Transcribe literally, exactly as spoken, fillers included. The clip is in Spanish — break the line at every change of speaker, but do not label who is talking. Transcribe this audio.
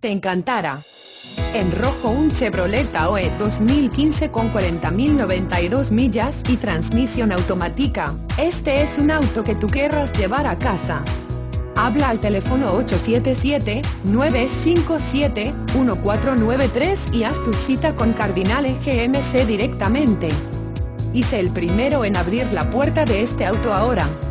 te encantará. En rojo, un Chevrolet Tahoe dos mil quince con cuarenta mil noventa y dos millas y transmisión automática. Este es un auto que tú querrás llevar a casa. Habla al teléfono ocho siete siete, nueve cinco siete, uno cuatro nueve tres y haz tu cita con Cardinale G M C directamente. Y sé el primero en abrir la puerta de este auto ahora.